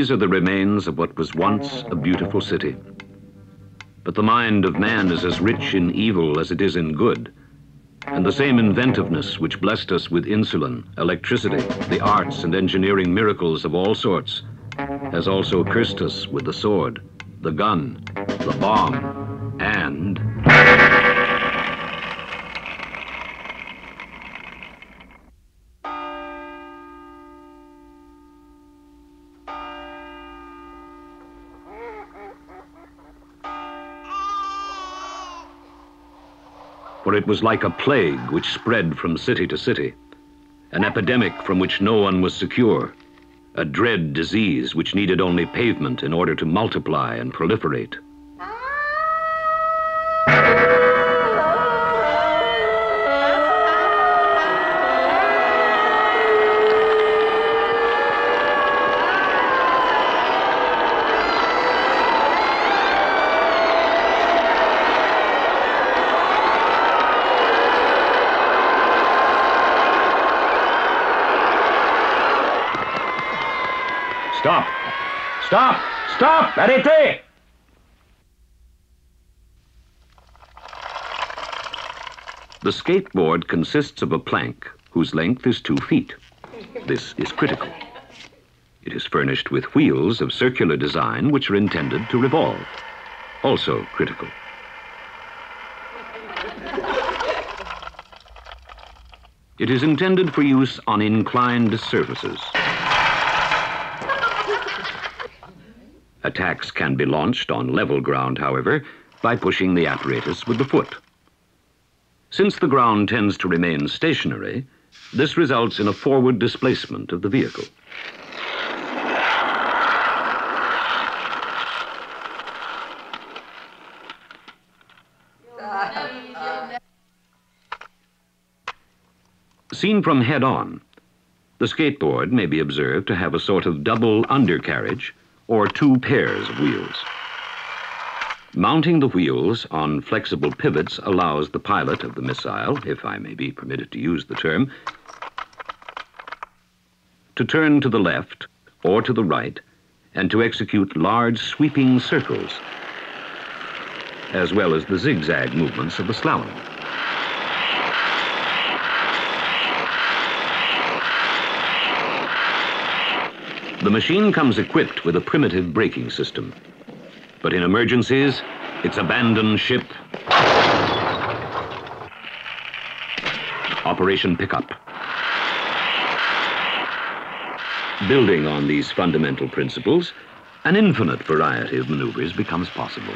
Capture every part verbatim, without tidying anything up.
These are the remains of what was once a beautiful city. But the mind of man is as rich in evil as it is in good. And the same inventiveness which blessed us with insulin, electricity, the arts and engineering miracles of all sorts, has also cursed us with the sword, the gun, the bomb, and... For it was like a plague which spread from city to city, an epidemic from which no one was secure, a dread disease which needed only pavement in order to multiply and proliferate. Stop! Stop! Stop! Arrêtez! The skateboard consists of a plank whose length is two feet. This is critical. It is furnished with wheels of circular design which are intended to revolve. Also critical. It is intended for use on inclined surfaces. Attacks can be launched on level ground, however, by pushing the apparatus with the foot. Since the ground tends to remain stationary, this results in a forward displacement of the vehicle. Seen from head-on, the skateboard may be observed to have a sort of double undercarriage or two pairs of wheels. Mounting the wheels on flexible pivots allows the pilot of the missile, if I may be permitted to use the term, to turn to the left or to the right and to execute large sweeping circles, as well as the zigzag movements of the slalom. The machine comes equipped with a primitive braking system, but in emergencies, it's abandon ship. Operation Pickup. Building on these fundamental principles, an infinite variety of maneuvers becomes possible.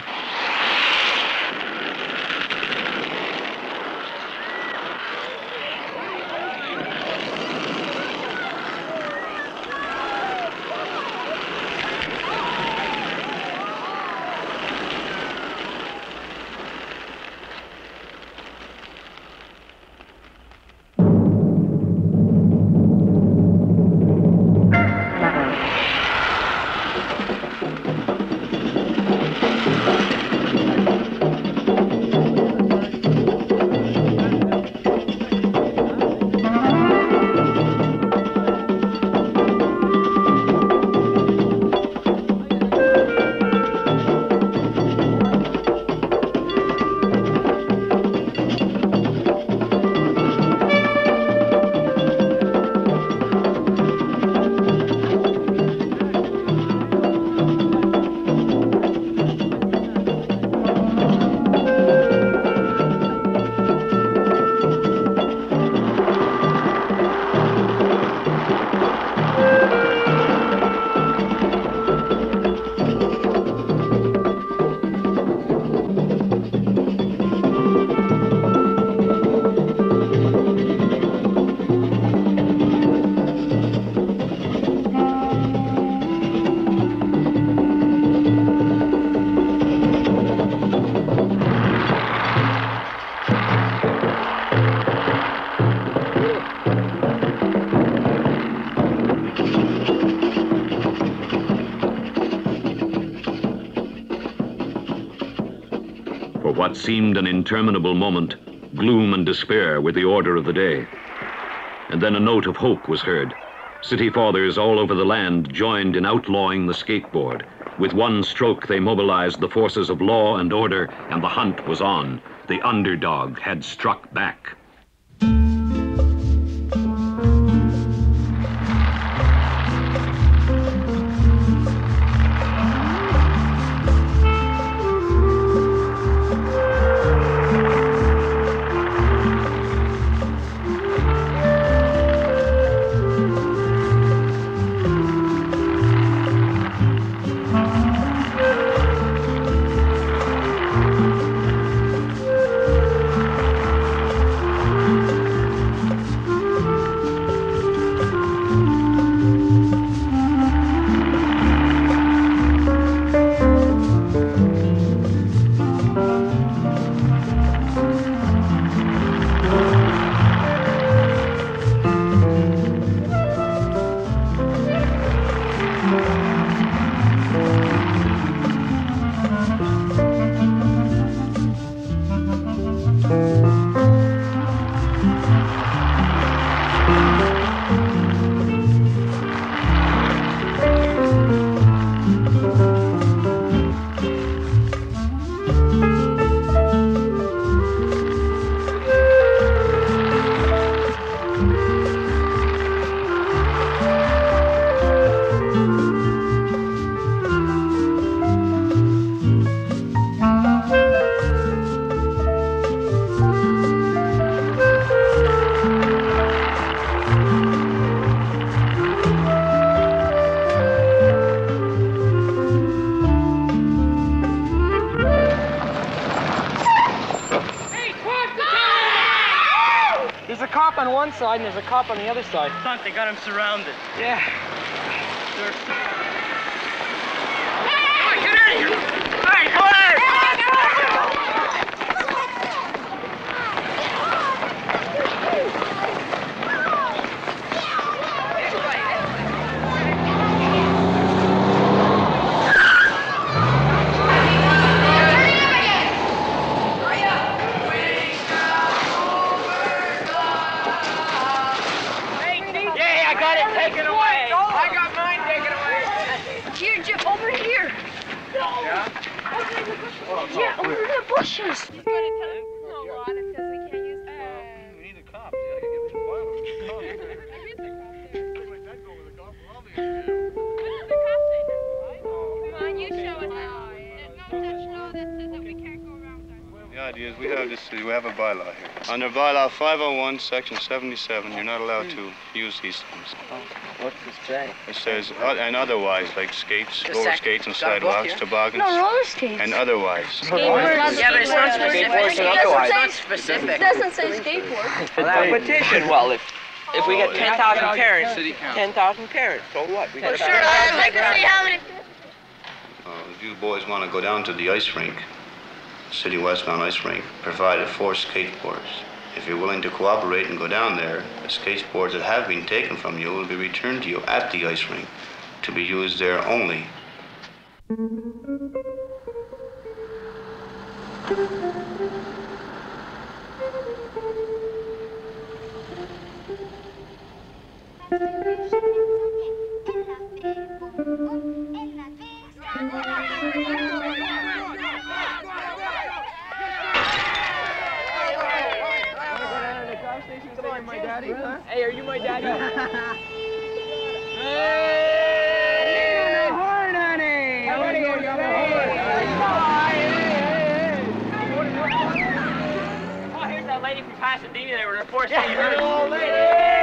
What seemed an interminable moment, gloom and despair were the order of the day. And then a note of hope was heard. City fathers all over the land joined in outlawing the skateboard. With one stroke, they mobilized the forces of law and order, and the hunt was on. The underdog had struck back. On one side and there's a cop on the other side. They got him surrounded. Yeah. Hey, get in here! Hey, come on! Yeah, over the bushes. He's going to tell us no water because we can't use the We need a cop. Yeah, I gotta get some violence. Come on, you show us how. There's no such law that says that we can't go around that. The idea is we have this, we have a bylaw here. Under bylaw five oh one, section seventy-seven, you're not allowed to use these things. What's this say? It says, uh, and otherwise, like skates, The roller sec- skates and got a book sidewalks, here? toboggans, No, roller skates. and otherwise. Skateboards. Yeah, but it's not specific. Skateboards and It otherwise. doesn't It say specific. doesn't say skateboard. Competition. Well, if if we get Oh, ten thousand yeah. parents, City council. ten thousand parents, so what? We Well, got sure, I'd like to see how many. Uh, if you boys want to go down to the ice rink, City Westbound Ice Rink, provided four skateboards. If you're willing to cooperate and go down there, the skateboards that have been taken from you will be returned to you at the ice rink to be used there only. Come on, my daddy, huh? Hey, are you my daddy? Hey! Horn, honey! I want to go yell Oh, here's that lady from Pasadena. They were enforcing her. Old lady!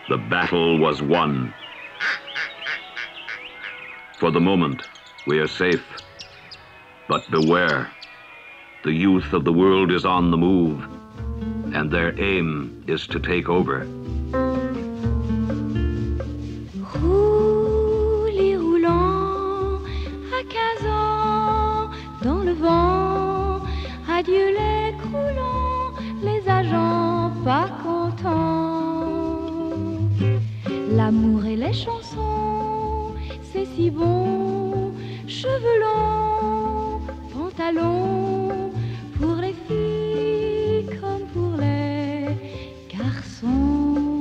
The battle was won. For the moment, we are safe. But beware, the youth of the world is on the move, and their aim is to take over. Roulis roulant à quinze ans dans le vent, adieu les croulants, les agents pas contents. L'amour et les chansons, c'est si bon, cheveux longs, pantalons, pour les filles comme pour les garçons.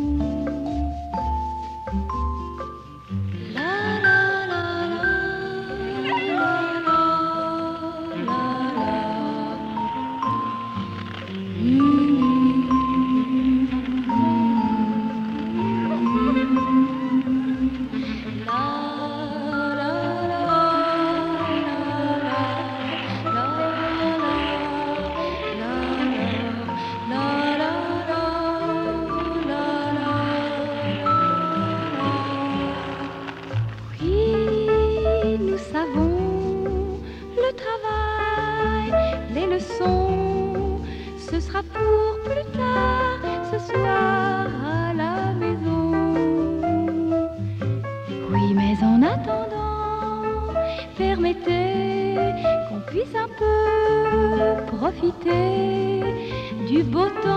Ce sera pour plus tard, ce soir à la maison. Oui, mais en attendant, permettez qu'on puisse un peu profiter du beau temps.